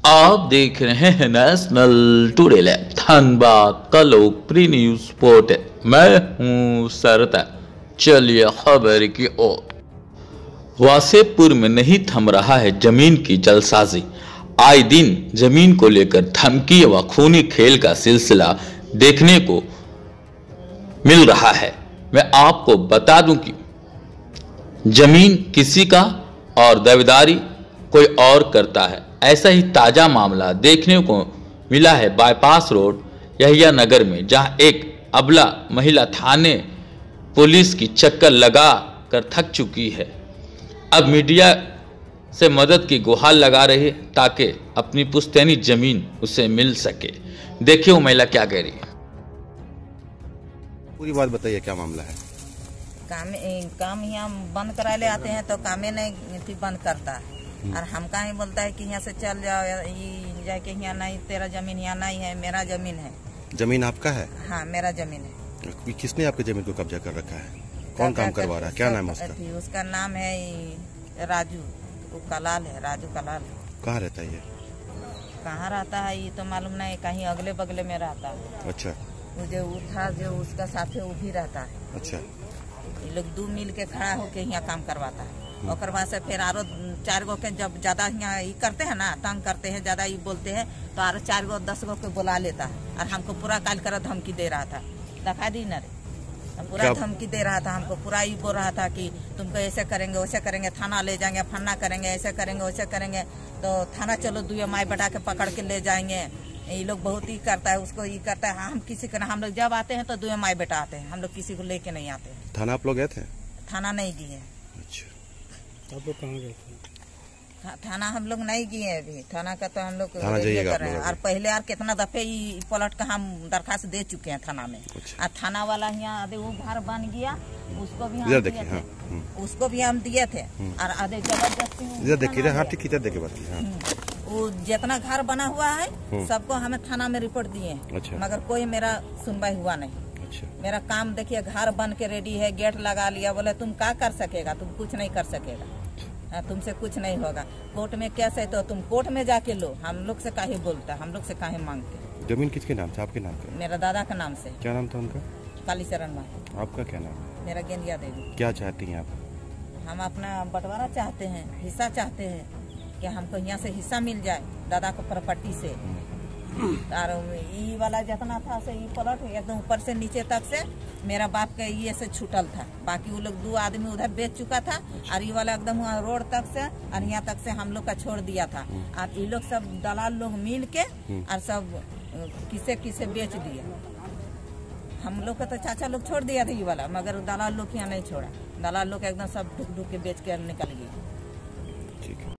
आप देख रहे हैं नेशनल टुडे लैब धनबाद का लोकप्रिय न्यूज पोर्टल। मैं हूं सरता। चलिए खबर की ओर। वासेपुर में नहीं थम रहा है जमीन की जलसाजी। आए दिन जमीन को लेकर धमकी व खूनी खेल का सिलसिला देखने को मिल रहा है। मैं आपको बता दूं कि जमीन किसी का और दावेदारी कोई और करता है। ऐसा ही ताजा मामला देखने को मिला है बाईपास रोड यहिया नगर में, जहां एक अबला महिला थाने पुलिस की चक्कर लगा कर थक चुकी है। अब मीडिया से मदद की गुहार लगा रही है ताकि अपनी पुश्तैनी जमीन उसे मिल सके। देखिए वो महिला क्या कह रही है। पूरी बात बताइए, क्या मामला है? काम यहाँ बंद करा ले आते हैं तो कामे नहीं बंद करता है, और हमका ही बोलता है कि यहाँ से चल जाओ, जाके यहाँ नहीं, तेरा जमीन यहाँ नहीं है, मेरा जमीन है। जमीन आपका है? हाँ, मेरा जमीन है। किसने आपके जमीन को कब्जा कर रखा है? कौन काम करवा रहा है? क्या नाम है उसका? उसका नाम है राजू, वो कलाल है, राजू कलाल। कहाँ रहता है ये? कहाँ रहता है ये तो मालूम नहीं, कहीं अगले बगले में रहता है। अच्छा। वो जो था जो उसका साथ वो भी रहता है। अच्छा। ये लोग दो मिल के खड़ा होके यहाँ काम करवाता है। और बाद से फिर आरो 4 गो के जब ज्यादा यहाँ ये करते हैं ना, तंग करते हैं, ज्यादा ये बोलते हैं तो आरो 4 गो 10 गो के बुला लेता है। और हमको पूरा काल कर धमकी दे रहा था, दिखा दी ना रे, पूरा धमकी दे रहा था हमको। पूरा ये बोल रहा था कि तुमको ऐसे करेंगे वैसे करेंगे, थाना ले जाएंगे, फन्ना करेंगे, ऐसे करेंगे वैसे करेंगे, तो थाना चलो, 2 माई बेटा के पकड़ के ले जाएंगे। ये लोग बहुत ही करता है, उसको ये करता है। हम किसी को, हम लोग जब आते हैं तो 2 माई बेटा आते हैं, हम लोग किसी को लेके नहीं आते हैं। थाना आप लोग गए थे? थाना नहीं गए। अच्छा, आप लोग कहाँ गए थे? थाना हम लोग नहीं गए अभी। थाना का तो हम लोग थाना जाइएगा कर रहे हैं। और पहले यार कितना दफे ही पलट का हम दरखास्त दे चुके हैं थाना में। अच्छा। और थाना वाला यहाँ वो घर बन गया, उसको भी हम इधर दिए देखिए। थे। हाँ। उसको भी हम दिए थे। और आधे जबरदस्ती इधर देखिए। हाँ ठीक, इधर देखिए बात। हाँ। वो जितना घर बना हुआ है सबको हमें थाना में रिपोर्ट दिए। अच्छा। मगर कोई मेरा सुनवाई हुआ नहीं। अच्छा। मेरा काम देखिए, घर बन के रेडी है, गेट लगा लिया, बोले तुम क्या कर सकेगा, तुम कुछ नहीं कर सकेगा, तुमसे कुछ नहीं होगा। कोर्ट में केस है तो तुम कोर्ट में जाके लो, हम लोग से काहे बोलता, हम लोग से काहे मांगते। जमीन किसके नाम से? आपके नाम से? मेरा दादा का नाम से। क्या नाम था उनका? कालीचरण माँ। आपका क्या नाम है? मेरा गेंदिया देवी। क्या चाहती हैं आप? हम अपना बंटवारा चाहते हैं, हिस्सा चाहते हैं कि हमको यहाँ से हिस्सा मिल जाए दादा को प्रॉपर्टी से। और ये वाला जितना था से ये प्लॉट एकदम ऊपर से नीचे तक से मेरा बाप का ये से छूटल था। बाकी वो लोग 2 आदमी उधर बेच चुका था, और ये वाला एकदम रोड तक से और यहाँ तक से हम लोग का छोड़ दिया था। और ये लोग सब दलाल लोग मिल के और सब किसे किसे बेच दिया। हम लोग का तो चाचा लोग छोड़ दिया था ये वाला, मगर दलाल लोग यहाँ नहीं छोड़ा। दलाल लोग एकदम सब ढुक ढुक के बेच के निकल गए।